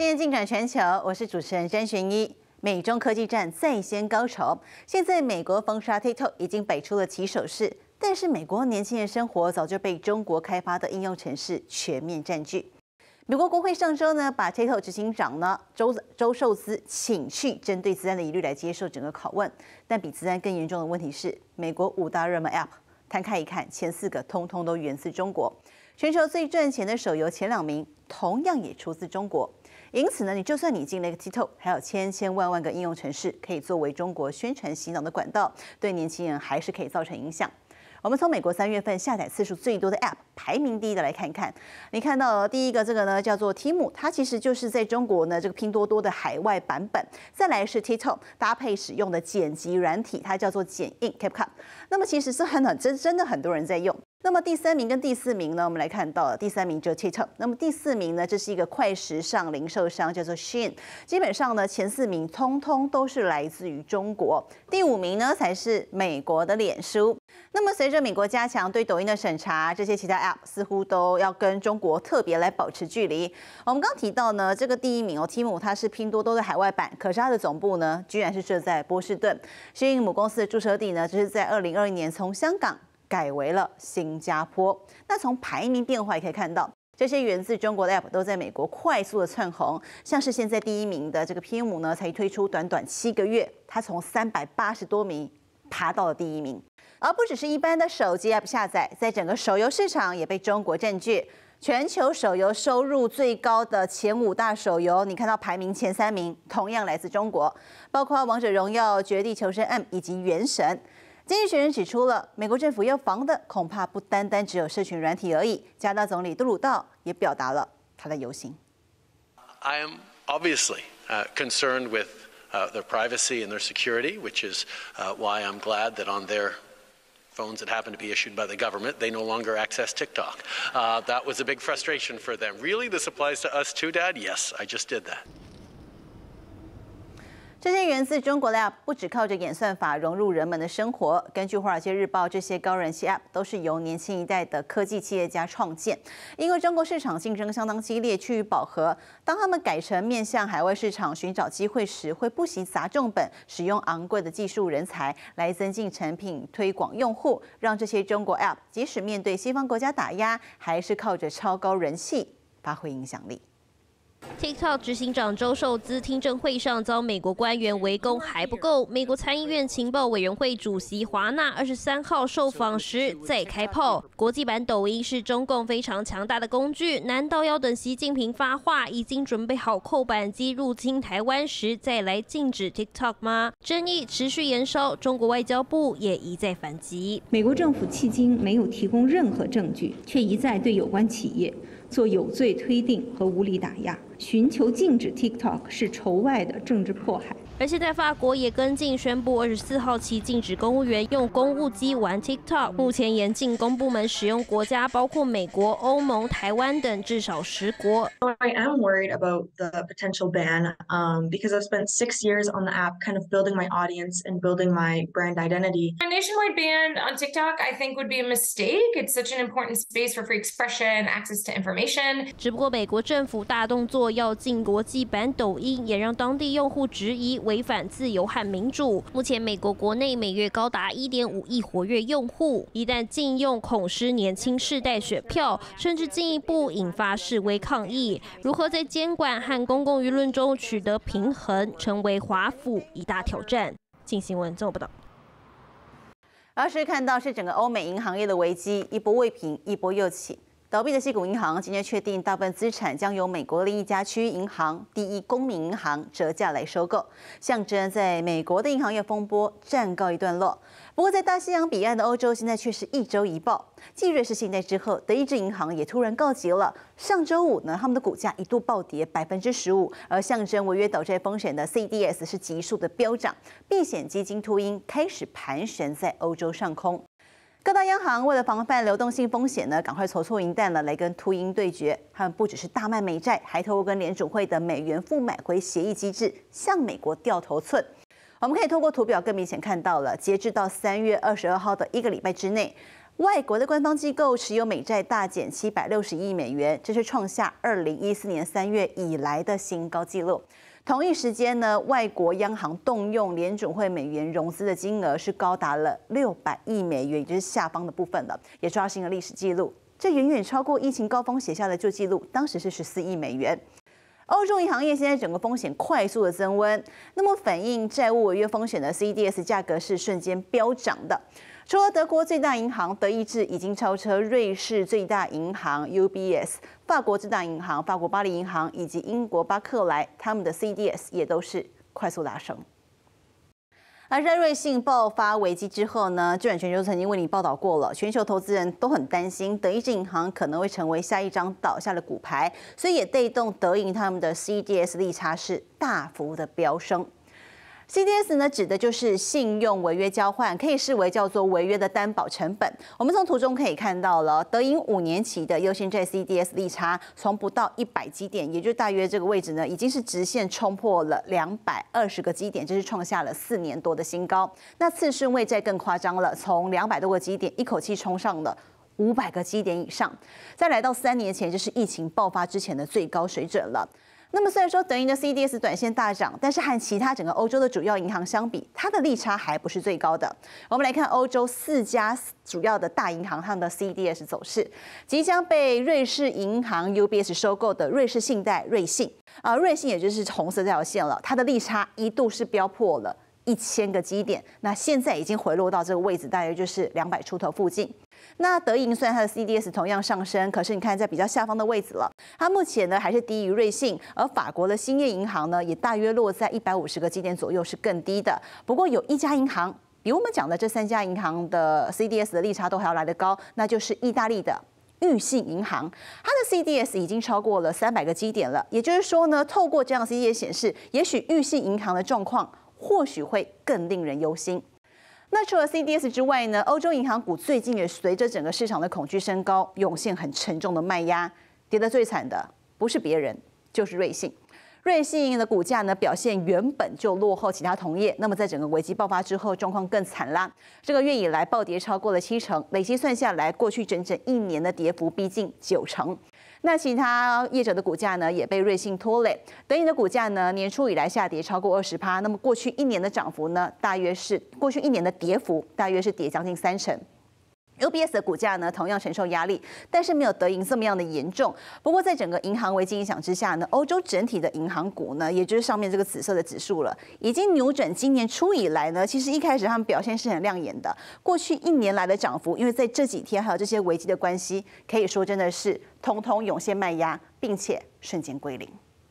今天进展全球，我是主持人詹璇依。美中科技战再掀高潮，现在美国封杀 TikTok 已经摆出了起手式，但是美国年轻人生活早就被中国开发的应用程式全面占据。美国国会上周呢，把 TikTok 执行长呢周受资请去针对资安的疑虑来接受整个拷问，但比资安更严重的问题是，美国5大热门 App 摊开一看，前4个通通都源自中国。全球最赚钱的手游前2名同样也出自中国。因此呢，就算你进了一个 TikTok， 还有千万个应用程式可以作为中国宣传洗脑的管道，对年轻人还是可以造成影响。我们从美国3月份下载次数最多的 App 排名第1的来看看，你看到第一个这个呢叫做 Temu， 它其实就是在中国呢这个拼多多的海外版本。再来是 TikTok 搭配使用的剪辑软体，它叫做剪映 CapCut。那么其实是真的很多人在用。那么第3名跟第4名呢，我们来看到了第3名就是 TikTok， 那么第4名呢，这是一个快时尚零售商叫做 Shein。基本上呢，前4名通通都是来自于中国。第5名呢才是美国的脸书。那么随着美国加强对抖音的审查，这些其他 App 似乎都要跟中国特别来保持距离。我们刚提到呢，这个第1名Temu 它是拼多多的海外版，可是它的总部呢居然是设在波士顿。Shein母公司的注册地呢，就是在2021年从香港改为了新加坡。那从排名变化也可以看到，这些源自中国的 App 都在美国快速的窜红。像是现在第1名的这个 Temu 呢，才推出短7个月，它从380多名爬到了第1名。而不只是一般的手机 App 下载，在整个手游市场也被中国占据。全球手游收入最高的前5大手游，你看到排名前3名同样来自中国，包括王者荣耀、绝地求生 M 以及原神。经济学人指出了，美国政府要防的恐怕不单单只有社群软体而已。加拿大总理杜鲁道也表达了他的忧心。 I am obviously concerned with their privacy and their security, which is why I'm glad that on their phones that happen to be issued by the government, they no longer access TikTok. That was a big frustration for them. Really, this applies to us too, Dad? Yes, I just did that. 这些源自中国的 App 不只靠着演算法融入人们的生活。根据《华尔街日报》，这些高人气 App 都是由年轻一代的科技企业家创建。因为中国市场竞争相当激烈，趋于饱和。当他们改成面向海外市场寻找机会时，会不惜砸重本，使用昂贵的技术人才来增进产品推广用户，让这些中国 App 即使面对西方国家打压，还是靠着超高人气发挥影响力。 TikTok 执行长周受资听证会上遭美国官员围攻还不够，美国参议院情报委员会主席华纳23号受访时再开炮。国际版抖音是中共非常强大的工具，难道要等习近平发话，已经准备好扣扳机入侵台湾时再来禁止 TikTok 吗？争议持续延烧，中国外交部也一再反击。 美国政府迄今没有提供任何证据，却一再对有关企业做有罪推定和无理打压，寻求禁止 TikTok 是仇外的政治迫害。 而现在法国也跟进宣布，24号起禁止公务员用公务机玩 TikTok。目前严禁公部门使用国家包括美国、欧盟、台湾等至少10国。 I am worried about the potential ban because I've spent 6 years on the app, kind of building my audience and building my brand identity. A nationwide ban on TikTok, I think, would be a mistake. It's such an important space for free expression, access to information. 只不过美国政府大动作要禁国际版抖音，也让当地用户质疑违反自由和民主。目前美国国内每月高达1.5亿活跃用户，一旦禁用，恐失年轻世代选票，甚至进一步引发示威抗议。如何在监管和公共舆论中取得平衡，成为华府一大挑战。镜新闻综合报道。 而是看到是整个欧美银行业的危机，一波未平，一波又起。倒闭的矽谷银行今天确定，大部分资产将由美国的一家区域银行第一公民银行折价来收购，象征在美国的银行业风波暂告一段落。不过，在大西洋彼岸的欧洲，现在却是一周一报。继瑞士信贷之后，德意志银行也突然告急了。上周五呢，他们的股价一度暴跌15%，而象征违约倒债风险的 CDS 是急速的飙涨，避险基金秃鹰开始盘旋在欧洲上空。各大央行为了防范流动性风险呢，赶快筹措银弹了，来跟秃鹰对决。他们不只是大卖美债，还透过跟联储会的美元负买回协议机制，向美国掉头寸。我们可以透过图表更明显看到了，截至到3月22号的1个礼拜之内， 外国的官方机构持有美债大减760亿美元，这是创下2014年3月以来的新高纪录。同一时间呢，外国央行动用联准会美元融资的金额是高达了600亿美元，也就是下方的部分了，也刷新了历史纪录。这远远超过疫情高峰写下的旧纪录，当时是14亿美元。欧洲银行业现在整个风险快速的增温，那么反映债务违约风险的 CDS 价格是瞬间飙涨的。除了德国最大银行德意志已经超车瑞士最大银行 UBS， 法国最大银行法国巴黎银行以及英国巴克莱，他们的 CDS 也都是快速拉升。而在瑞信爆发危机之后呢，智远全球曾经为你报道过了，全球投资人都很担心德意志银行可能会成为下一张倒下的骨牌，所以也带动德银他们的 CDS 利差是大幅的飙升。CDS 呢，指的就是信用违约交换，可以视为叫做违约的担保成本。我们从图中可以看到了，德银5年期的优先债 CDS 利差从不到100基点，也就大约这个位置呢，已经是直线冲破了220个基点，这是创下了4年多的新高。那次顺位债更夸张了，从200多个基点一口气冲上了500个基点以上，再来到3年前，就是疫情爆发之前的最高水准了。那么虽然说德银的 CDS 短线大涨，但是和其他整个欧洲的主要银行相比，它的利差还不是最高的。我们来看欧洲4家主要的大银行它们的 CDS 走势，即将被瑞士银行 UBS 收购的瑞士信贷瑞信瑞信也就是红色这条线了，它的利差一度是飙破了1000个基点，那现在已经回落到这个位置，大约就是200出头附近。那德银虽然它的 CDS 同样上升，可是你看在比较下方的位置了，它目前呢还是低于瑞信，而法国的兴业银行呢也大约落在150个基点左右，是更低的。不过有一家银行比我们讲的这3家银行的 CDS 的利差都还要来得高，那就是意大利的裕信银行，它的 CDS 已经超过了300个基点了。也就是说呢，透过这样的 CDS 显示，也许裕信银行的状况或许会更令人忧心。那除了 CDS 之外呢，欧洲银行股最近也随着整个市场的恐惧升高，涌现很沉重的卖压，跌得最惨的不是别人，就是瑞信。瑞信的股价呢表现原本就落后其他同业，那么在整个危机爆发之后，状况更惨啦。这个月以来暴跌超过了70%，累计算下来，过去整整1年的跌幅逼近90%。那其他业者的股价呢也被瑞信拖累，德银的股价呢年初以来下跌超过20%，那么过去1年的涨幅呢过去1年的跌幅大约是跌将近30%。UBS 的股价呢同样承受压力，但是没有德银这么样的严重。不过在整个银行危机影响之下呢，欧洲整体的银行股呢，也就是上面这个紫色的指数了，已经扭转今年初以来呢，其实一开始他们表现是很亮眼的，过去1年来的涨幅，因为在这几天还有这些危机的关系，可以说真的是统统涌现卖压，并且瞬间归零。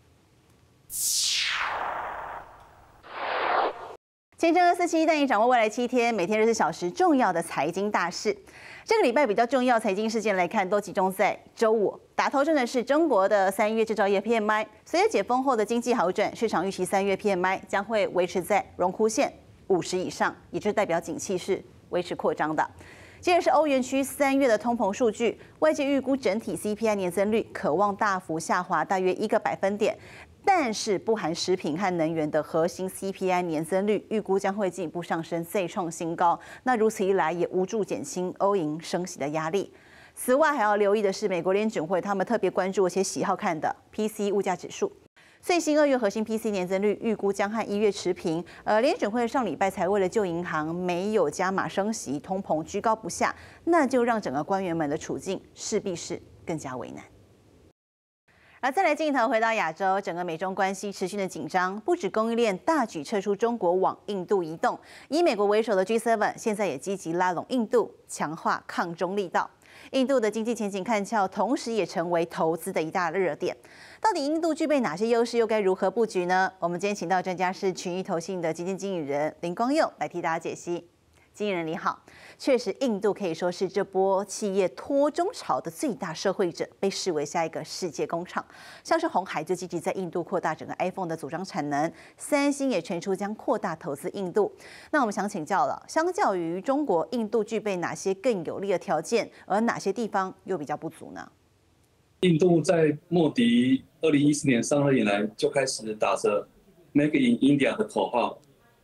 前程247带你掌握未来7天每天24小时重要的财经大事。这个礼拜比较重要财经事件来看，都集中在周五。打头阵的是中国的3月制造业 PMI， 随着解封后的经济好转，市场预期3月 PMI 将会维持在荣枯线50以上，也就是代表景气是维持扩张的。接着是欧元区3月的通膨数据，外界预估整体 CPI 年增率可望大幅下滑大约1个百分点。但是不含食品和能源的核心 CPI 年增率预估将会进一步上升，再创新高。那如此一来，也无助减轻欧银升息的压力。此外，还要留意的是，美国联准会他们特别关注而且喜好看的 PCE 物价指数。最新2月核心 PCE 年增率预估将和1月持平。联准会上礼拜才为了救银行没有加码升息，通膨居高不下，那就让整个官员们的处境势必是更加为难。而再来镜头回到亚洲，整个美中关系持续的紧张，不止供应链大举撤出中国往印度移动，以美国为首的 G7 现在也积极拉拢印度，强化抗中力道。印度的经济前景看俏，同时也成为投资的一大热点。到底印度具备哪些优势，又该如何布局呢？我们今天请到专家是群益投信的基金经理人林光佑来替大家解析。经理人你好，确实，印度可以说是这波企业脱中潮的最大受惠者，被视为下一个世界工厂。像是鸿海就积极在印度扩大整个 iPhone 的组装产能，三星也传出将扩大投资印度。那我们想请教了，相较于中国，印度具备哪些更有利的条件，而哪些地方又比较不足呢？ 印度在莫迪2014年上任以来就开始打着 Make in India 的口号。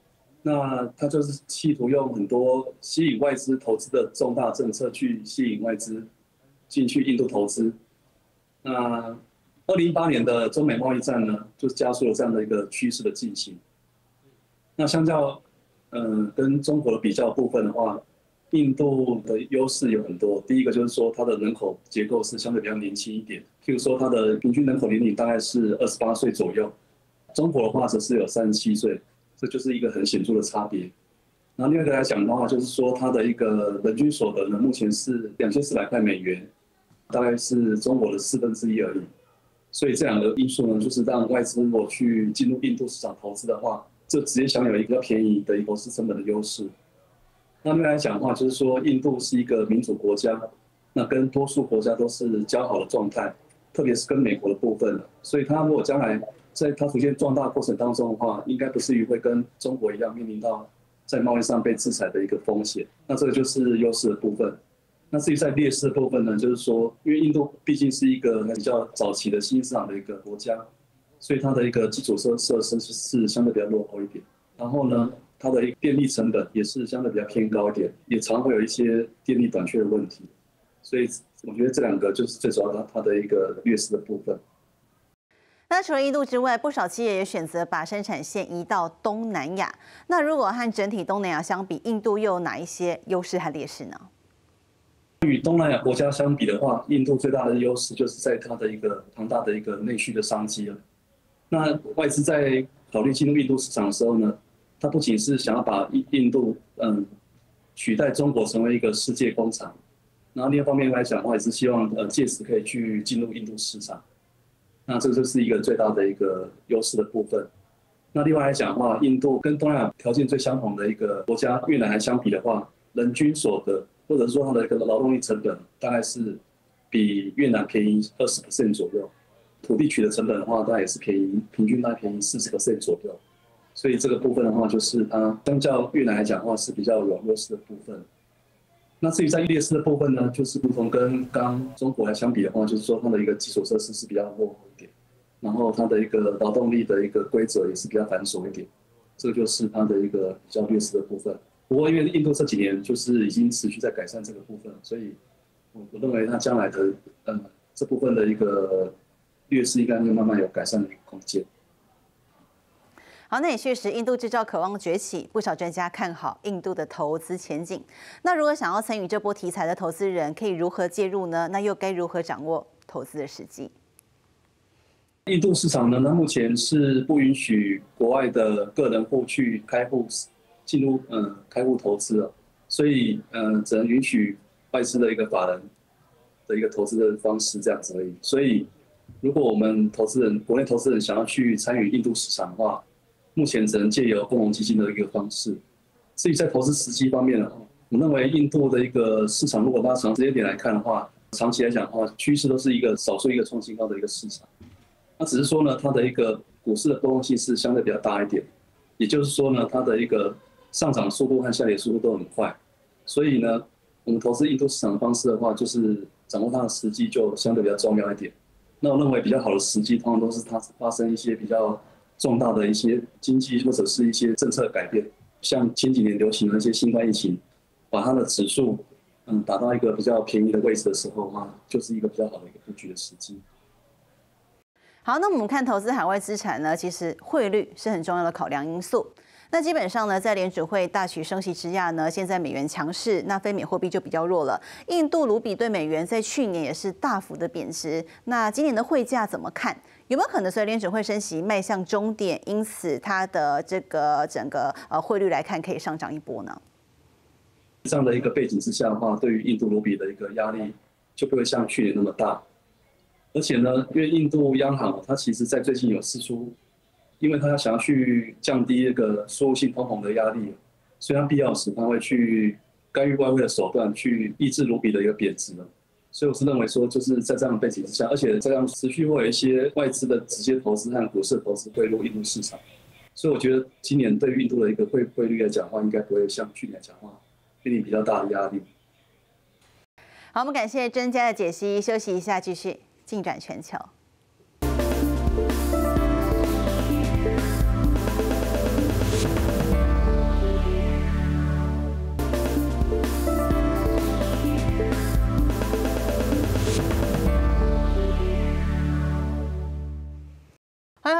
那它就是企图用很多吸引外资投资的重大政策去吸引外资进去印度投资。那2018年的中美贸易战呢，就加速了这样的一个趋势的进行。那相较跟中国的比较部分的话，印度的优势有很多。第一个就是说它的人口结构是相对比较年轻一点，譬如说它的平均人口年龄大概是28岁左右，中国的话则是有37岁，这就是一个很显著的差别。然后另外一个来讲的话，就是说它的一个人均所得呢，目前是2400块美元，大概是中国的1/4而已。所以这两个因素呢，就是让外资如果去进入印度市场投资的话，就直接享有一个比较便宜的投资成本的优势。那另外来讲的话，就是说印度是一个民主国家，那跟多数国家都是交好的状态，特别是跟美国的部分，所以它如果将来在它逐渐壮大过程当中的话，应该不至于会跟中国一样面临到在贸易上被制裁的一个风险。那这个就是优势的部分。那至于在劣势的部分呢，就是说，因为印度毕竟是一个比较早期的新兴市场的一个国家，所以它的一个基础设施是相对比较落后一点。然后呢，它的电力成本也是相对比较偏高一点，也常会有一些电力短缺的问题。所以我觉得这两个就是最主要它的一个劣势的部分。 那除了印度之外，不少企业也选择把生产线移到东南亚。那如果和整体东南亚相比，印度又有哪一些优势和劣势呢？ 与东南亚国家相比的话，印度最大的优势就是在它的一个庞大的一个内需的商机了。那外资在考虑进入印度市场的时候呢，它不仅是想要把印度取代中国成为一个世界工厂，然后另一方面来讲的话，也是希望借此可以去进入印度市场。那这就是一个最大的一个优势的部分。那另外来讲的话，印度跟东南亚条件最相同的一个国家越南来相比的话，人均所得或者说它的一个劳动力成本大概是比越南便宜20% 左右，土地取得成本的话，大概也是平均大概便宜40% 左右。所以这个部分的话，就是它相较越南来讲的话是比较有优势的部分。那至于在劣势的部分呢，就是如同跟刚中国来相比的话，就是说它的一个基础设施是比较落后一点，然后它的一个劳动力的一个规则也是比较繁琐一点，这就是它的一个比较劣势的部分。不过因为印度这几年就是已经持续在改善这个部分，所以我认为它将来的这部分的一个劣势应该会慢慢有改善的一个空间。 好，那也确实，印度制造渴望崛起，不少专家看好印度的投资前景。那如果想要参与这波题材的投资人，可以如何介入呢？那又该如何掌握投资的时机？ 印度市场呢，它目前是不允许国外的个人户去进入开户投资了，所以只能允许外资的一个法人的一个投资的方式这样子而已。所以，如果我们国内投资人想要去参与印度市场的话，目前只能借由共同基金的一个方式。至于在投资时机方面呢，我认为印度的一个市场，如果拉长时间点来看的话，长期来讲的话，趋势都是一个少数一个创新高的一个市场。那只是说呢，它的一个股市的波动性是相对比较大一点，也就是说呢，它的一个上涨速度和下跌速度都很快。所以呢，我们投资印度市场的方式的话，就是掌握它的时机就相对比较重要一点。那我认为比较好的时机，通常都是它发生一些比较重大的一些经济或者是一些政策改变，像前几年流行的一些新冠疫情，把它的指数打到一个比较便宜的位置的时候就是一个比较好的一个布局的时机。 好，那我们看投资海外资产呢，其实汇率是很重要的考量因素。那基本上呢，在联储会大举升息之下呢，现在美元强势，那非美货币就比较弱了。印度卢比对美元在去年也是大幅的贬值。那今年的汇价怎么看？有没有可能随联储会升息迈向终点，因此它的这个整个汇率来看可以上涨一波呢？ 这样的一个背景之下的话，对于印度卢比的一个压力就不会像去年那么大。而且呢，因为印度央行它其实在最近有释出，因为它想要去降低那个输入性通膨的压力，所以它必要时它会去干预外汇的手段去抑制卢比的一个贬值。所以我是认为说，就是在这样的背景之下，而且这样持续会有一些外资的直接投资和股市投资汇入印度市场，所以我觉得今年对于印度的一个汇率来讲的话，应该不会像去年来讲的话面临比较大的压力。 好，我们感谢专家的解析，休息一下，继续进展全球。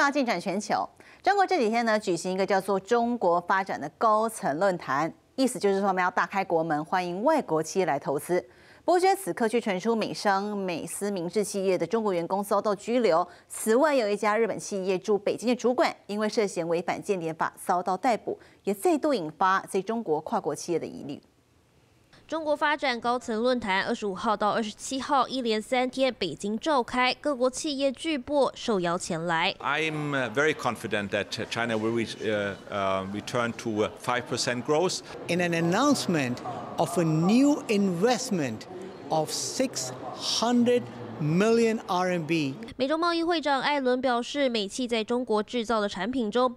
大进展全球。中国这几天呢，举行一个叫做“中国发展”的高层论坛，意思就是说，我们要大开国门，欢迎外国企业来投资。不过，此刻却传出美商美思明治企业的中国员工遭到拘留。此外，有一家日本企业驻北京的主管，因为涉嫌违反间谍法遭到逮捕，也再度引发在中国跨国企业的疑虑。 中国发展高层论坛25号到27号一连3天北京召开，各国企业巨擘受邀前来。 I'm very confident that China will return to 5% growth. In an announcement of a new investment of 600 million RMB. 美洲贸易会长艾伦表示，美企在中国制造的产品中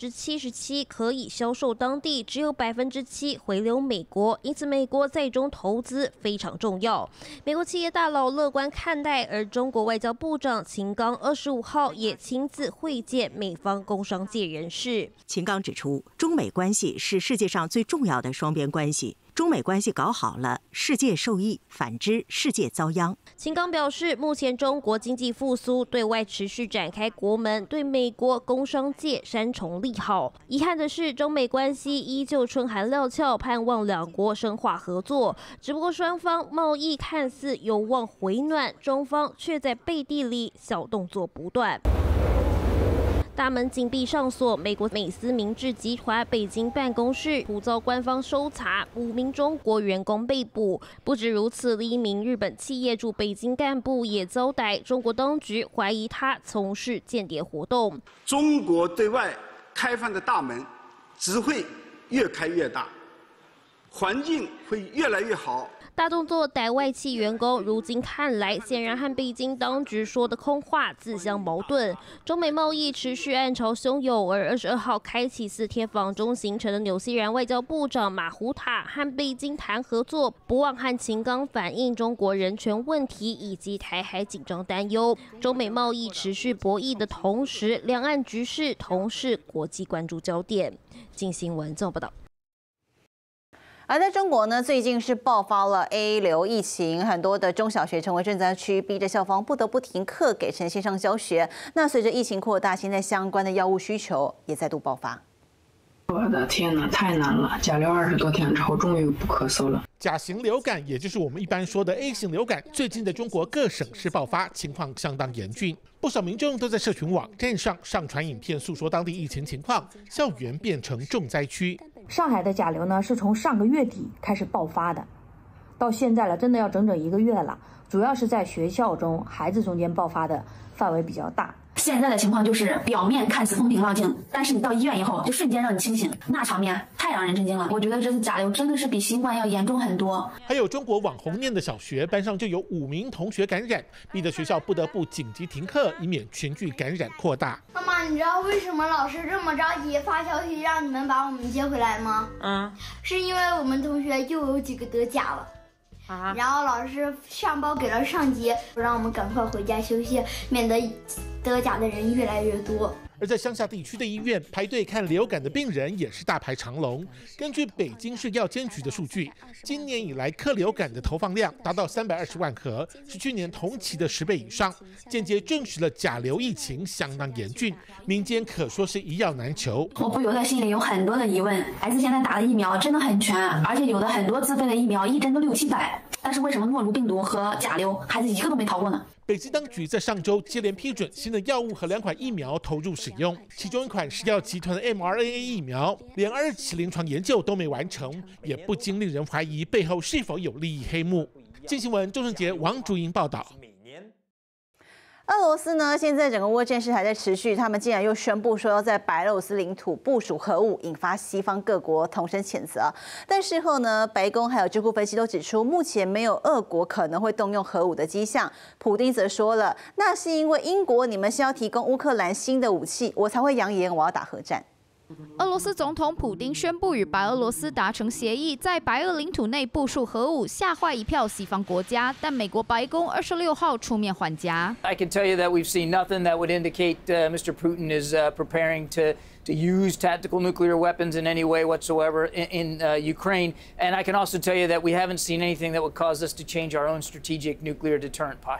，77%可以销售当地，只有7%回流美国，因此美国在中投资非常重要。美国企业大佬乐观看待，而中国外交部长秦刚25号也亲自会见美方工商界人士。 秦刚指出，中美关系是世界上最重要的双边关系。中美关系搞好了，世界受益；反之，世界遭殃。 秦刚表示，目前中国经济复苏，对外持续展开国门，对美国工商界三重利好。遗憾的是，中美关系依旧春寒料峭，盼望两国深化合作。只不过双方贸易看似有望回暖，中方却在背地里小动作不断。大门紧闭上锁，美国美思明治集团北京办公室突遭官方搜查，5名中国员工被捕。不止如此，另一名日本企业驻北京干部也遭逮，中国当局怀疑他从事间谍活动。 中国对外开放的大门只会越开越大，环境会越来越好。 大动作逮外企员工，如今看来显然和北京当局说的空话自相矛盾。中美贸易持续暗潮汹涌，而22号开启4天访中行程的纽西兰外交部长马胡塔和北京谈合作，不忘和秦刚反映中国人权问题以及台海紧张担忧。中美贸易持续博弈的同时，两岸局势同是国际关注焦点。镜新闻综合报道。 而在中国呢，最近是爆发了 A 流疫情，很多的中小学成为震灾区，逼着校方不得不停课，改成线上教学。那随着疫情扩大，现在相关的药物需求也再度爆发。 我的天哪，太难了！甲流20多天之后，终于不咳嗽了。 甲型流感，也就是我们一般说的 A 型流感，最近在中国各省市爆发，情况相当严峻。不少民众都在社群网站上上传影片，诉说当地疫情情况，校园变成重灾区。 上海的甲流呢，是从上个月底开始爆发的，到现在了，真的要整整1个月了。主要是在学校中、孩子中间爆发的范围比较大。 现在的情况就是表面看似风平浪静，但是你到医院以后就瞬间让你清醒，那场面太让人震惊了。我觉得这次甲流真的是比新冠要严重很多。 还有中国网红念的小学班上就有5名同学感染，逼得学校不得不紧急停课，以免群聚感染扩大。 妈妈，你知道为什么老师这么着急发消息让你们把我们接回来吗？是因为我们同学又有几个得甲了。然后老师上报给了上级，让我们赶快回家休息，免得得甲的人越来越多。 而在乡下地区的医院，排队看流感的病人也是大排长龙。根据北京市药监局的数据，今年以来克流感的投放量达到320万盒，是去年同期的10倍以上，间接证实了甲流疫情相当严峻，民间可说是一药难求。 我不由得心里有很多的疑问，孩子现在打的疫苗真的很全，而且有的很多自费的疫苗一针都600-700，但是为什么诺如病毒和甲流孩子一个都没逃过呢？ 北京当局在上周接连批准新的药物和2款疫苗投入使用，其中一款石药集团的 mRNA 疫苗，连2期临床研究都没完成，也不禁令人怀疑背后是否有利益黑幕。镜新闻周胜杰、王竹英报道。 俄罗斯呢，现在整个乌俄战事还在持续，他们竟然又宣布说要在白俄罗斯领土部署核武，引发西方各国同声谴责。但事后呢，白宫还有智库分析都指出，目前没有俄国可能会动用核武的迹象。普丁则说了，那是因为英国你们是要提供乌克兰新的武器，我才会扬言我要打核战。 俄罗斯总统普丁宣布与白俄罗斯达成协议，在白俄领土内部署核武，吓坏一票西方国家。但美国白宫26号出面还价。 I can tell you that we've seen nothing that would indicate Mr. Putin is preparing to use tactical nuclear weapons in any way whatsoever in Ukraine. And I can also tell you that we haven't seen anything that would cause us to change our own strategic nuclear deterrent posture.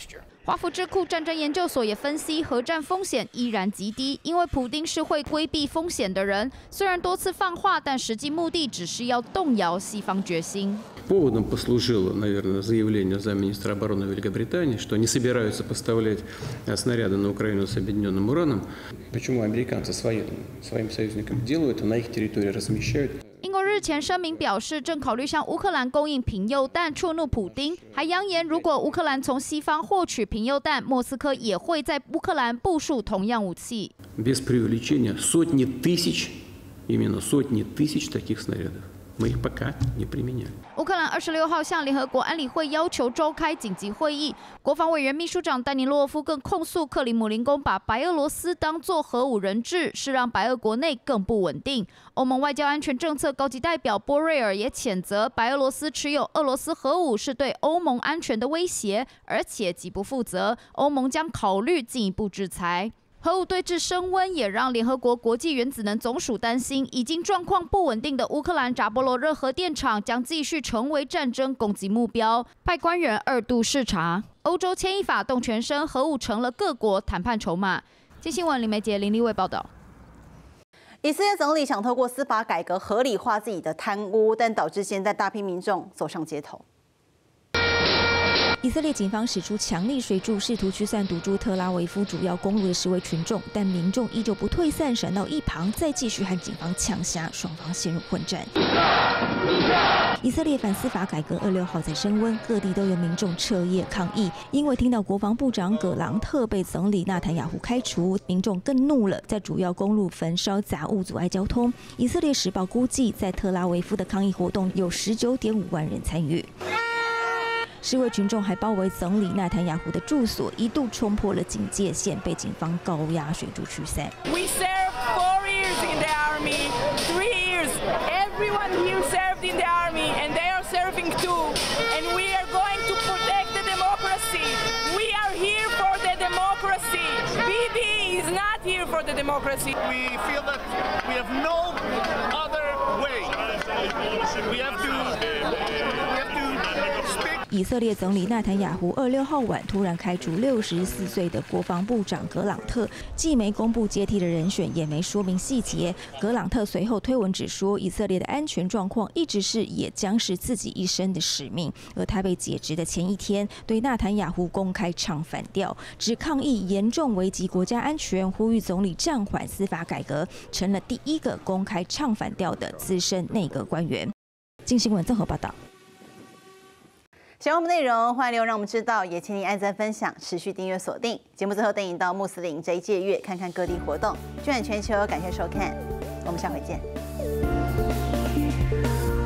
华府智库战争研究所也分析，核战风险依然极低，因为普丁是会规避风险的人。虽然多次放话，但实际目的只是要动摇西方决心。 Поводом послужило, наверное, заявление замминистра обороны Великобритании, что не собираются поставлять снаряды на Украину с объединенным ураном. Почему американцы своим союзникам делают, а на их территории размещают? 英国日前声明表示，正考虑向乌克兰供应贫铀弹，触怒普丁，还扬言如果乌克兰从西方获取贫铀弹，莫斯科也会在乌克兰部署同样武器。 Без преувеличения, именно сотни тысяч таких снарядов. Мы их пока не применяем. 乌克兰26号向联合国安理会要求召开紧急会议，国防委员秘书长丹尼洛夫更控诉克里姆林宫把白俄罗斯当作核武人质，是让白俄国内更不稳定。欧盟外交安全政策高级代表波瑞尔也谴责白俄罗斯持有俄罗斯核武是对欧盟安全的威胁，而且极不负责。欧盟将考虑进一步制裁。 核武对峙升温，也让联合国国际原子能总署担心，已经状况不稳定的乌克兰扎波罗热核电厂将继续成为战争攻击目标，派官员2度视察。欧洲牵一发动全身，核武成了各国谈判筹码。金新闻林梅杰、林立卫报道。 以色列总理想透过司法改革合理化自己的贪污，但导致现在大批民众走上街头。 以色列警方使出强力水柱，试图驱散堵住特拉维夫主要公路的示威群众，但民众依旧不退散，闪到一旁，再继续和警方呛下，双方陷入混战。以色列反司法改革26号在升温，各地都有民众彻夜抗议，因为听到国防部长葛朗特被总理纳坦雅胡开除，民众更怒了，在主要公路焚烧杂物阻碍交通。以色列时报估计，在特拉维夫的抗议活动有19.5万人参与。 示威群众还包围总理纳坦雅胡的住所，一度冲破了警戒线，被警方高压水柱驱散。 We served 4 years in the army, 3 years. Everyone here served in the army, and they are serving too. And we are going to protect the democracy. We are here for the democracy. Bibi is not here for the democracy. We feel that we have no other way. We have to speak. 以色列总理纳坦雅胡26号晚突然开除64岁的国防部长葛朗特，既没公布接替的人选，也没说明细节。葛朗特随后推文只说，以色列的安全状况一直是，也将是自己一生的使命。而他被解职的前一天，对纳坦雅胡公开唱反调，指抗议严重危及国家安全，呼吁总理暂缓司法改革，成了第一个公开唱反调的资深内阁官员。镜新闻综合报道。 喜欢我们内容，欢迎留言让我们知道，也请您按赞、分享、持续订阅、锁定节目。最后带您到穆斯林这一届月，看看各地活动，渲染全球。感谢收看，我们下回见。